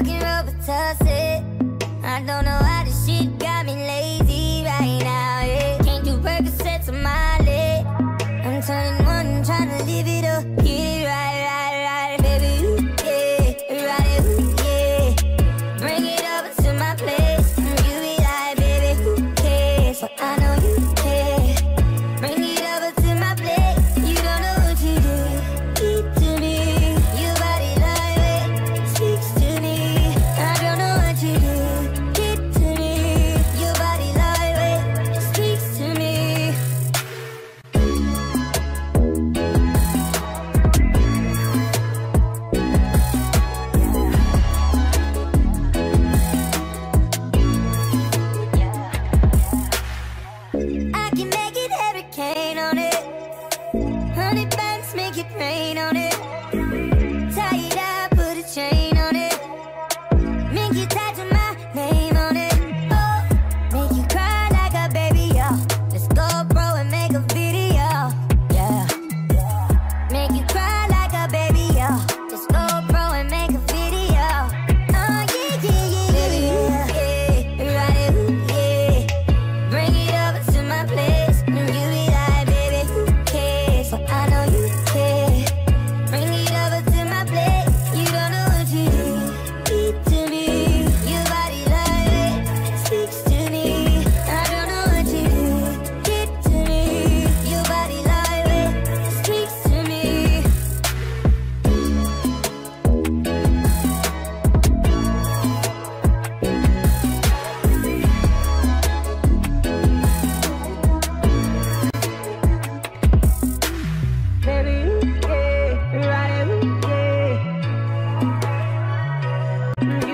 Fuckin Robitussin. I don't know how this shit got me lazy right now, yeah. Can't do Percocets on my leg. I'm turning one, trying to live it up. Get it right, baby, ooh, yeah. Ride it, ooh, yeah. Bring it over to my place. You be like, baby, who cares? But I know you care. Bring it over to my place. You don't know what you do. Keep to me. Your body lightweight speaks to me. I don't know what you do. Get to me. Your body lightweight speaks to me. I can make it hurricane on it. Honey bands make it rain on it. Tie it up, put a chain on it. Make you tattoo my name on it. Oh, make you cry like a baby, yo. Let's go, bro, and make a video, yeah. Make you cry like a baby, yo. Let's go, bro, and make a video. Oh, yeah, yeah, yeah, baby, yeah. Ride it, ooh, yeah. Bring it over to my place. And you be like, baby, who cares? But I know you care. Bring it over to my place. You don't know what you do. Keep to me. Your body lightweight speaks to me. I don't know what you do. Get to me. Your body lightweight speaks to me. Baby, yeah, ride it, yeah.